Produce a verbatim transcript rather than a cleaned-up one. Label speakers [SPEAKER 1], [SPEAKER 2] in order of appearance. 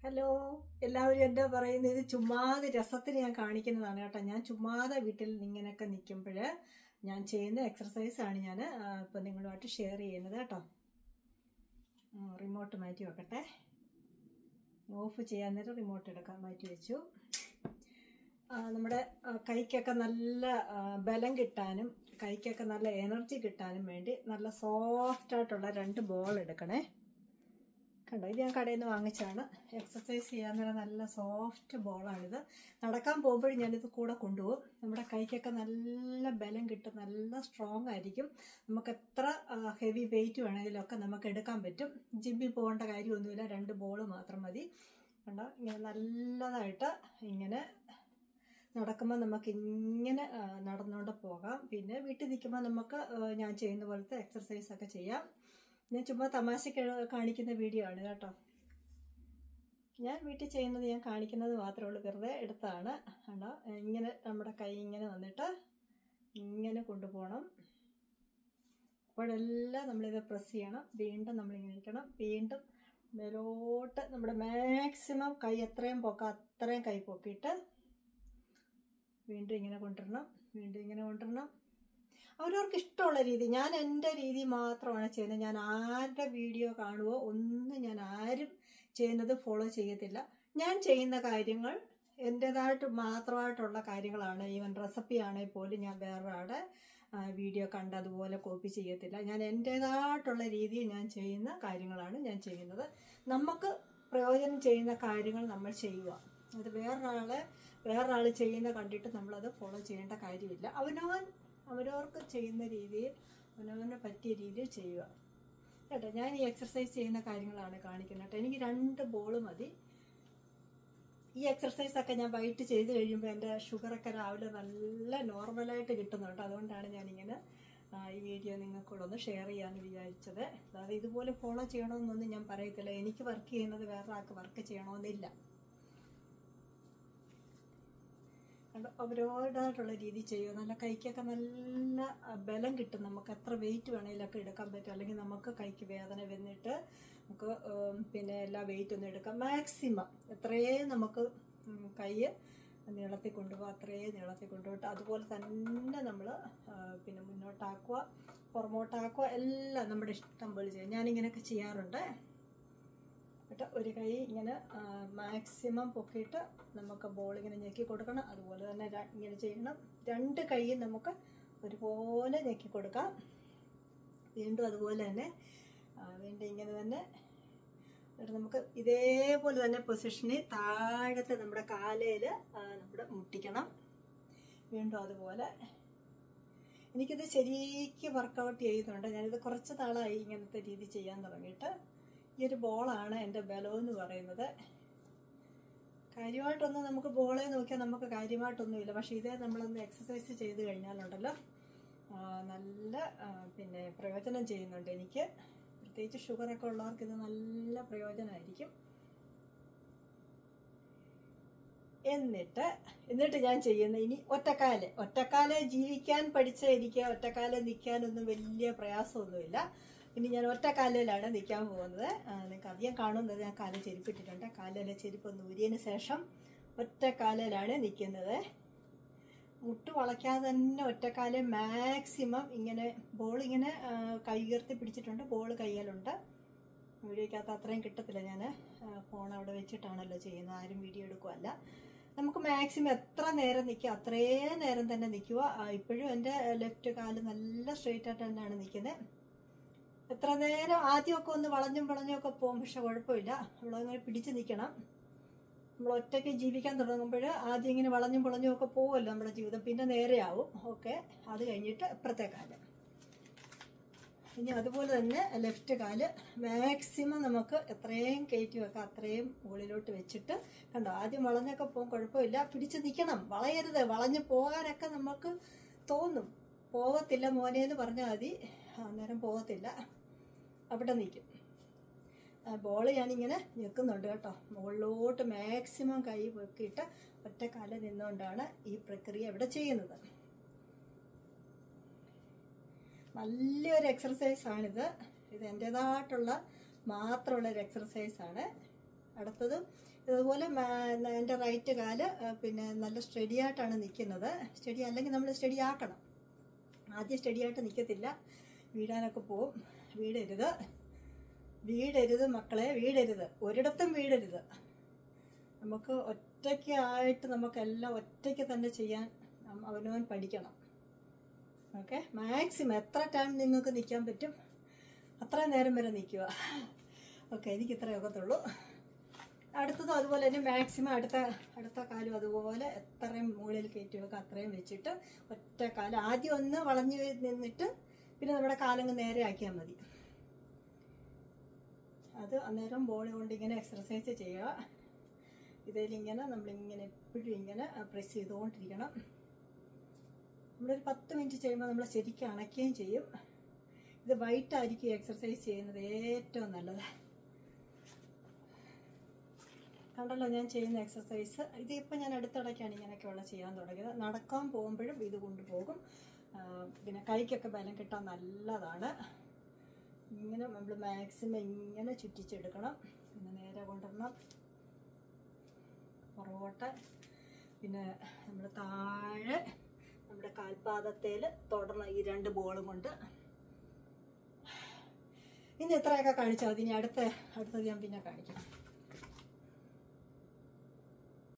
[SPEAKER 1] Hello, എല്ലാവരും എന്താ പറയുന്നത്? ഇത് ചുമ്മാതെ രസത്തിന് ഞാൻ കാണിക്കുന്നതാണ് കേട്ടോ. ഞാൻ ചുമ്മാതെ വീട്ടിൽ ഇങ്ങനെയൊക്കെ നിൽക്കുമ്പോൾ ഞാൻ ചെയ്യുന്ന എക്സർസൈസാണ് ഞാൻ ഇപ്പം നിങ്ങളുമായിട്ട് ഷെയർ ചെയ്യുന്നത് കേട്ടോ. റിമോട്ട് മാറ്റി വെക്കട്ടെ. ഓഫ് ചെയ്യാൻ നേരം റിമോട്ട് എടുക്കാൻ മാറ്റി വെച്ചു. നമ്മുടെ കൈക്കൊക്കെ നല്ല ബലം കിട്ടാനും കൈക്കൊക്കെ നല്ല എനർജി കിട്ടാനും വേണ്ടി നല്ല സോഫ്റ്റായിട്ടുള്ള രണ്ട് ബോൾ എടുക്കണേ. കണ്ടോ, ഇത് ഞാൻ കടയിൽ നിന്ന് വാങ്ങിച്ചാണ്. എക്സസൈസ് ചെയ്യാൻ നേരം നല്ല സോഫ്റ്റ് ബോളാണിത്. നടക്കാൻ പോകുമ്പോഴും ഞാനിത് കൂടെ കൊണ്ടുപോകും. നമ്മുടെ കൈക്കൊക്കെ നല്ല ബലം കിട്ടും, നല്ല സ്ട്രോങ് ആയിരിക്കും. നമുക്ക് എത്ര ഹെവി വെയിറ്റ് വേണമെങ്കിലും ഒക്കെ നമുക്ക് എടുക്കാൻ പറ്റും. ജിമ്മിൽ പോകേണ്ട കാര്യമൊന്നുമില്ല, രണ്ട് ബോൾ മാത്രം മതി. കണ്ടോ, ഇങ്ങനെ നല്ലതായിട്ട് ഇങ്ങനെ നടക്കുമ്പോൾ നമുക്ക് ഇങ്ങനെ നടന്നുകൊണ്ട് പോകാം. പിന്നെ വീട്ടിൽ നിൽക്കുമ്പോൾ നമുക്ക് ഞാൻ ചെയ്യുന്ന പോലത്തെ എക്സർസൈസൊക്കെ ചെയ്യാം. ഞാൻ ചുമ്മാ തമാശക്ക് കാണിക്കുന്ന വീഡിയോ ആണ് കേട്ടോ. ഞാൻ വീട്ടിൽ ചെയ്യുന്നത് ഞാൻ കാണിക്കുന്നത് മാത്രമേ ഉള്ളൂ, വെറുതെ എടുത്താണ്. കണ്ടോ, ഇങ്ങനെ നമ്മുടെ കൈ ഇങ്ങനെ വന്നിട്ട് ഇങ്ങനെ കൊണ്ടുപോകണം. അപ്പോഴെല്ലാം നമ്മളിത് പ്രസ് ചെയ്യണം. വീണ്ടും നമ്മളിങ്ങനെ ഇരിക്കണം. വീണ്ടും മേലോട്ട് നമ്മുടെ മാക്സിമം കൈ എത്രയും പൊക്കാം അത്രയും കൈ പൊക്കിയിട്ട് വീണ്ടും ഇങ്ങനെ കൊണ്ടുവരണം. വീണ്ടും ഇങ്ങനെ കൊണ്ടുവരണം. അവരവർക്ക് ഇഷ്ടമുള്ള രീതി. ഞാൻ എൻ്റെ രീതി മാത്രമാണ് ചെയ്യുന്നത്. ഞാൻ ആരുടെ വീഡിയോ കാണുമോ ഒന്നും ഞാൻ ആരും ചെയ്യുന്നത് ഫോളോ ചെയ്യത്തില്ല. ഞാൻ ചെയ്യുന്ന കാര്യങ്ങൾ എൻ്റേതായിട്ട് മാത്രമായിട്ടുള്ള കാര്യങ്ങളാണ്. ഈവൻ റെസിപ്പി ആണെങ്കിൽ പോലും ഞാൻ വേറൊരാളുടെ വീഡിയോ കണ്ട് അതുപോലെ കോപ്പി ചെയ്യത്തില്ല. ഞാൻ എൻ്റേതായിട്ടുള്ള രീതിയിൽ ഞാൻ ചെയ്യുന്ന കാര്യങ്ങളാണ് ഞാൻ ചെയ്യുന്നത്. നമുക്ക് പ്രയോജനം ചെയ്യുന്ന കാര്യങ്ങൾ നമ്മൾ ചെയ്യുക. അത് വേറൊരാളെ വേറൊരാൾ ചെയ്യുന്ന കണ്ടിട്ട് നമ്മളത് ഫോളോ ചെയ്യേണ്ട കാര്യമില്ല. അവനവൻ അവരവർക്ക് ചെയ്യുന്ന രീതിയിൽ അവനവന് പറ്റിയ രീതിയിൽ ചെയ്യുക കേട്ടോ. ഞാൻ ഈ എക്സർസൈസ് ചെയ്യുന്ന കാര്യങ്ങളാണ് കാണിക്കുന്നത് കേട്ടോ. എനിക്ക് രണ്ട് ബോൾ മതി. ഈ എക്സർസൈസൊക്കെ ഞാൻ വൈകിട്ട് ചെയ്ത് കഴിയുമ്പോൾ എൻ്റെ ഷുഗറൊക്കെ രാവിലെ നല്ല നോർമലായിട്ട് കിട്ടുന്നുണ്ട്. അതുകൊണ്ടാണ് ഞാനിങ്ങനെ ഈ വീഡിയോ നിങ്ങൾക്കൂടെ ഒന്ന് ഷെയർ ചെയ്യാമെന്ന് വിചാരിച്ചത്. അതായത് ഇതുപോലെ ഫോളോ ചെയ്യണമെന്നൊന്നും ഞാൻ പറയത്തില്ല. എനിക്ക് വർക്ക് ചെയ്യുന്നത് വേറെ ആൾക്ക് വർക്ക് ചെയ്യണമെന്നില്ല. അവരോടായിട്ടുള്ള രീതി ചെയ്യുക. നല്ല കൈക്കൊക്കെ നല്ല ബലം കിട്ടും. നമുക്ക് എത്ര വെയിറ്റ് വേണമെങ്കിലൊക്കെ എടുക്കാൻ പറ്റും. അല്ലെങ്കിൽ നമുക്ക് കൈക്ക് വേദന വന്നിട്ട് നമുക്ക് പിന്നെ എല്ലാ വെയിറ്റ് ഒന്നും എടുക്കാം. മാക്സിമം എത്രയും നമുക്ക് കൈ നീളത്തിൽ കൊണ്ടുപോകുക അത്രയും നീളത്തിൽ കൊണ്ടുപോയിട്ട് അതുപോലെ തന്നെ നമ്മൾ പിന്നെ മുന്നോട്ടാക്കുക പുറമോട്ടാക്കുക എല്ലാം നമ്മുടെ ഇഷ്ടം പോലെ ചെയ്യാം. ഞാനിങ്ങനെയൊക്കെ ചെയ്യാറുണ്ട് കേട്ടോ. ഒരു കൈ ഇങ്ങനെ മാക്സിമം പൊക്കിയിട്ട് നമുക്ക് ബോൾ ഇങ്ങനെ ഞെക്കി കൊടുക്കണം. അതുപോലെ തന്നെ ഇങ്ങനെ ചെയ്യണം. രണ്ട് കൈയും നമുക്ക് ഒരുപോലെ ഞെക്കി കൊടുക്കാം. വീണ്ടും അതുപോലെ തന്നെ വീണ്ടും ഇങ്ങനെ തന്നെ നമുക്ക് ഇതേപോലെ തന്നെ പൊസിഷനിൽ താഴത്തെ നമ്മുടെ കാലയിൽ നമ്മുടെ മുട്ടിക്കണം. വീണ്ടും അതുപോലെ. എനിക്കിത് ശരിക്കും വർക്കൗട്ട് ചെയ്യുന്നുണ്ട്. ഞാനിത് കുറച്ച് നാളായി ഇങ്ങനത്തെ രീതി ചെയ്യാൻ തുടങ്ങിയിട്ട്. ഈ ഒരു ബോളാണ് എൻ്റെ ബലം എന്ന് പറയുന്നത്. കാര്യമായിട്ടൊന്നും നമുക്ക് ബോളെ നോക്കിയാൽ നമുക്ക് കാര്യമായിട്ടൊന്നുമില്ല. പക്ഷേ ഇതേ നമ്മളൊന്ന് എക്സസൈസ് ചെയ്ത് കഴിഞ്ഞാലുണ്ടല്ലോ നല്ല പിന്നെ പ്രയോജനം ചെയ്യുന്നുണ്ട്. എനിക്ക് പ്രത്യേകിച്ച് ഷുഗറൊക്കെ ഉള്ളവർക്ക് ഇത് നല്ല പ്രയോജനമായിരിക്കും. എന്നിട്ട് എന്നിട്ട് ഞാൻ ചെയ്യുന്ന ഇനി ഒറ്റക്കാല് ഒറ്റക്കാലെ ജീവിക്കാൻ പഠിച്ച എനിക്ക് ഒറ്റക്കാലെ നിൽക്കാനൊന്നും വലിയ പ്രയാസമൊന്നുമില്ല. ഇനി ഞാൻ ഒറ്റക്കാലിലാണ് നിൽക്കാൻ പോകുന്നത്. നിങ്ങൾക്ക് അധികം കാണുന്നത് ഞാൻ കാല ചെരുപ്പിട്ടിട്ടുണ്ട്. കാലിലെ ചെരുപ്പ് ഒന്ന് ഊരിയതിന് ശേഷം ഒറ്റക്കാലിലാണ് നിൽക്കുന്നത്. മുട്ട് വളയ്ക്കാതെ തന്നെ ഒറ്റക്കാല് മാക്സിമം ഇങ്ങനെ ബോൾ ഇങ്ങനെ കൈ ഉയർത്തി പിടിച്ചിട്ടുണ്ട്. ബോൾ കയ്യിലുണ്ട്. വീഡിയോക്കകത്ത് അത്രയും കിട്ടത്തില്ല. ഞാൻ ഫോൺ അവിടെ വെച്ചിട്ടാണല്ലോ ചെയ്യുന്നത്. ആരും വീഡിയോ എടുക്കുകയല്ല. നമുക്ക് മാക്സിമം എത്ര നേരം നിൽക്കുക അത്രയും നേരം തന്നെ നിൽക്കുക. ഇപ്പോഴും എൻ്റെ ലെഫ്റ്റ് കാല് നല്ല സ്ട്രെയിറ്റ് ആയിട്ട് തന്നെയാണ് നിൽക്കുന്നത്. എത്ര നേരം ആദ്യമൊക്കെ ഒന്ന് വളഞ്ഞും വളഞ്ഞും ഒക്കെ പോകും. പക്ഷെ കുഴപ്പമില്ല, നമ്മളങ്ങനെ പിടിച്ച് നിൽക്കണം. നമ്മൾ ഒറ്റയ്ക്ക് ജീവിക്കാൻ തുടങ്ങുമ്പോൾ ആദ്യം ഇങ്ങനെ വളഞ്ഞും വളഞ്ഞും ഒക്കെ പോകുമല്ലോ നമ്മുടെ ജീവിതം. പിന്നെ നേരെയാവും. ഓക്കെ, അത് കഴിഞ്ഞിട്ട് ഇപ്പുറത്തെ കാല്. ഇനി അതുപോലെ തന്നെ ലെഫ്റ്റ് കാല് മാക്സിമം നമുക്ക് എത്രയും കയറ്റി വെക്കാം അത്രയും മുകളിലോട്ട് വെച്ചിട്ട്. കണ്ടോ, ആദ്യം വളഞ്ഞൊക്കെ പോകും, കുഴപ്പമില്ല, പിടിച്ച് നിൽക്കണം. വളയരുത്. വളഞ്ഞു പോകാനൊക്കെ നമുക്ക് തോന്നും. പോകത്തില്ല മോനെ എന്ന് പറഞ്ഞാൽ മതി, അന്നേരം പോകത്തില്ല, അവിടെ നിൽക്കും. ബോൾ ഞാനിങ്ങനെ ഞെക്കുന്നുണ്ട് കേട്ടോ. മുകളിലോട്ട് മാക്സിമം കൈ പൊക്കിയിട്ട് ഒറ്റക്കാലിൽ നിന്നുകൊണ്ടാണ് ഈ പ്രക്രിയ ഇവിടെ ചെയ്യുന്നത്. നല്ലൊരു എക്സർസൈസാണിത്. ഇത് എൻ്റേതായിട്ടുള്ള മാത്രമുള്ളൊരു എക്സർസൈസാണ്. അടുത്തത് ഇതുപോലെ എൻ്റെ റൈറ്റ് കാല് പിന്നെ നല്ല സ്റ്റഡി ആയിട്ടാണ് നിൽക്കുന്നത്. സ്റ്റഡി അല്ലെങ്കിൽ നമ്മൾ സ്റ്റഡി ആക്കണം. ആദ്യം സ്റ്റഡി ആയിട്ട് നിൽക്കത്തില്ല, വീഴാനൊക്കെ പോവും. വീടരുത്, വീടരുത് മക്കളെ, വീടരുത്, ഒരിടത്തും വീടരുത്. നമുക്ക് ഒറ്റയ്ക്കായിട്ട് നമുക്കെല്ലാം ഒറ്റയ്ക്ക് തന്നെ ചെയ്യാൻ അവനവൻ പഠിക്കണം. ഓക്കെ, മാക്സിമം എത്ര ടൈം നിങ്ങൾക്ക് നിൽക്കാൻ പറ്റും അത്രയും നേരം വരെ നിൽക്കുക. ഓക്കെ, എനിക്ക് ഇത്രയേ ഒക്കത്തുള്ളൂ. അടുത്തതും അതുപോലെ തന്നെ മാക്സിമം അടുത്ത അടുത്ത കാലും അതുപോലെ എത്രയും മുകളിൽ കയറ്റി വെക്കുക അത്രയും വെച്ചിട്ട് ഒറ്റ കാലം ആദ്യം ഒന്ന് വളഞ്ഞു നിന്നിട്ട് പിന്നെ നമ്മുടെ കാലങ്ങ് നേരെ ആക്കിയാൽ മതി. അത് അന്നേരം ബോഡി കൊണ്ട് ഇങ്ങനെ എക്സർസൈസ് ചെയ്യുക. ഇതിലിങ്ങനെ നമ്മളിങ്ങനെ എപ്പോഴും ഇങ്ങനെ പ്രസ് ചെയ്തുകൊണ്ടിരിക്കണം. നമ്മളൊരു പത്ത് മിനിറ്റ് ചെയ്യുമ്പോൾ നമ്മൾ ശരിക്കും അണയ്ക്കുകയും ചെയ്യും. ഇത് വൈകിട്ടായിരിക്കും എക്സർസൈസ് ചെയ്യുന്നത് ഏറ്റവും നല്ലത്. കണ്ടല്ലോ ഞാൻ ചെയ്യുന്ന എക്സർസൈസ്. ഇതിപ്പോൾ ഞാൻ അടുത്തിടയ്ക്കാണ് ഇങ്ങനെയൊക്കെയുള്ള ചെയ്യാൻ തുടങ്ങിയത്. നടക്കാൻ പോകുമ്പോഴും ഇത് കൊണ്ടുപോകും. പിന്നെ കൈക്കൊക്കെ ബലം കിട്ടാൻ നല്ലതാണ്. ഇങ്ങനെ നമ്മൾ മാക്സിമം ഇങ്ങനെ ചുറ്റിച്ചെടുക്കണം. പിന്നെ നേരെ കൊണ്ടുവരണം പുറകോട്ട്. പിന്നെ നമ്മൾ താഴെ നമ്മുടെ കാൽപാദത്തിൽ തൊടണം ഈ രണ്ട് ബോളും കൊണ്ട്. ഇനി എത്രയൊക്കെ കാണിച്ചാൽ മതി. ഇനി അടുത്ത അടുത്തത് ഞാൻ പിന്നെ കാണിക്കാം.